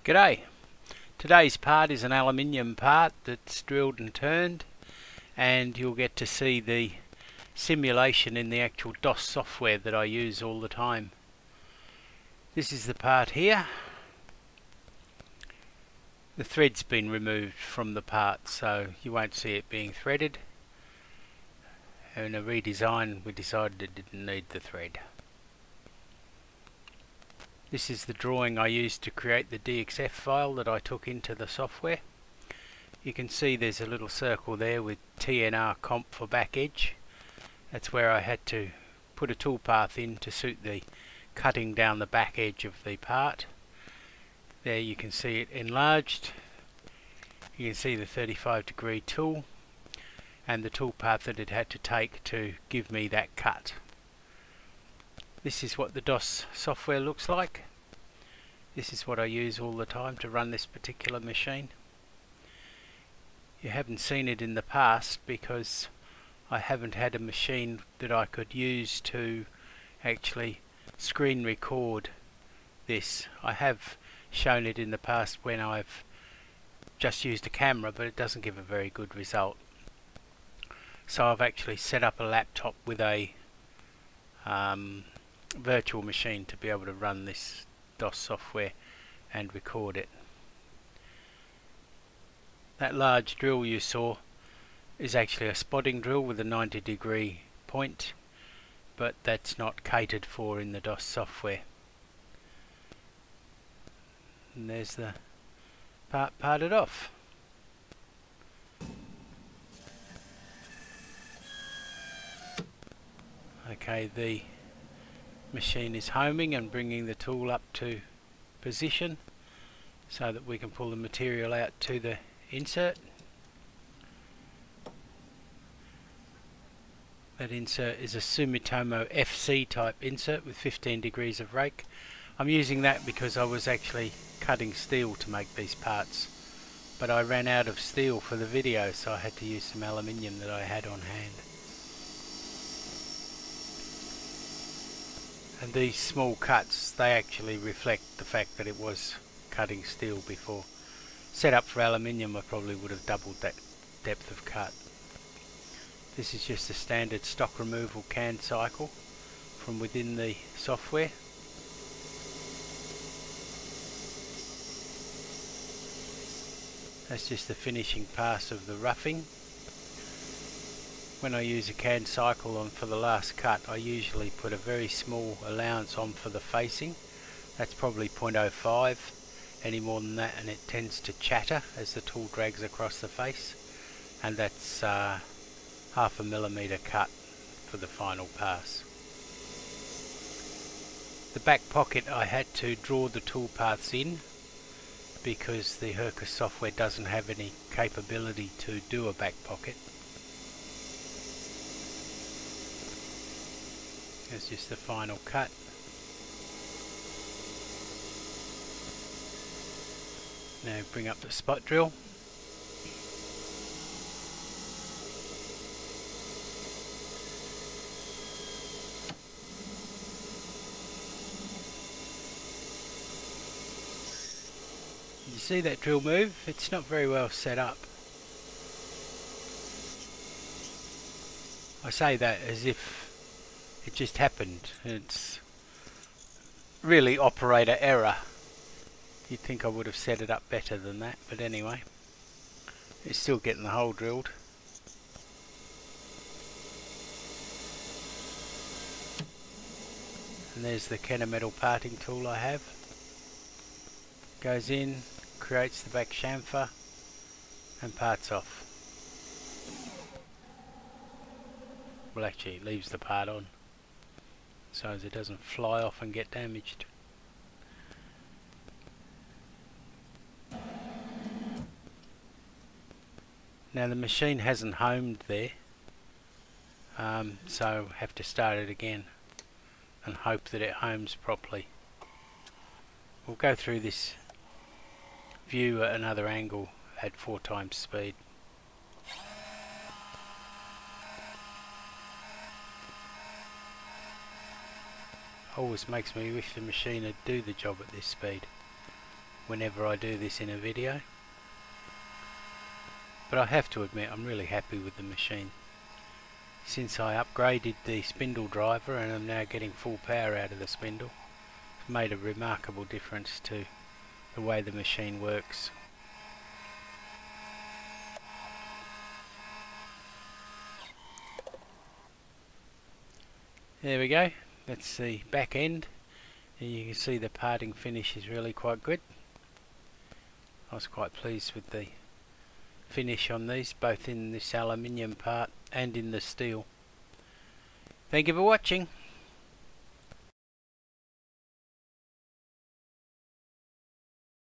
G'day. Today's part is an aluminium part that's drilled and turned, and you'll get to see the simulation in the actual DOS software that I use all the time. This is the part here. The thread's been removed from the part, so you won't see it being threaded. In a redesign we decided it didn't need the thread. This is the drawing I used to create the DXF file that I took into the software. You can see there's a little circle there with TNR comp for back edge. That's where I had to put a toolpath in to suit the cutting down the back edge of the part. There you can see it enlarged. You can see the 35-degree tool and the toolpath that it had to take to give me that cut. This is what the DOS software looks like. This is what I use all the time to run this particular machine. You haven't seen it in the past because I haven't had a machine that I could use to actually screen record this. I have shown it in the past when I've just used a camera, but it doesn't give a very good result. So I've actually set up a laptop with a virtual machine to be able to run this DOS software and record it. That large drill you saw is actually a spotting drill with a 90-degree point, but that's not catered for in the DOS software. And there's the part parted off. Okay, the machine is homing and bringing the tool up to position so that we can pull the material out to the insert. That insert is a Sumitomo FC type insert with 15 degrees of rake. I'm using that because I was actually cutting steel to make these parts, but I ran out of steel for the video, so I had to use some aluminium that I had on hand. And these small cuts, they actually reflect the fact that it was cutting steel before. Set up for aluminium, I probably would have doubled that depth of cut. This is just a standard stock removal can cycle from within the software. That's just the finishing pass of the roughing. When I use a can cycle on for the last cut, I usually put a very small allowance on for the facing. That's probably 0.05. Any more than that and it tends to chatter as the tool drags across the face, and that's half a millimetre cut for the final pass. The back pocket I had to draw the tool paths in because the Hercus software doesn't have any capability to do a back pocket. There's just the final cut. Now bring up the spot drill. You see that drill move? It's not very well set up. I say that as if it just happened. It's really operator error. You'd think I would have set it up better than that, but anyway, it's still getting the hole drilled. And there's the Kennametal parting tool I have. Goes in, creates the back chamfer and parts off. Well, actually it leaves the part on so as it doesn't fly off and get damaged. Now the machine hasn't homed there, so have to start it again and hope that it homes properly. We'll go through this view at another angle at 4 times speed. Always makes me wish the machine would do the job at this speed. whenever I do this in a video. But I have to admit, I'm really happy with the machine. Since I upgraded the spindle driver and I'm now getting full power out of the spindle, it's made a remarkable difference to the way the machine works. There we go, that's the back end, and you can see the parting finish is really quite good. I was quite pleased with the finish on these, both in this aluminium part and in the steel. Thank you for watching.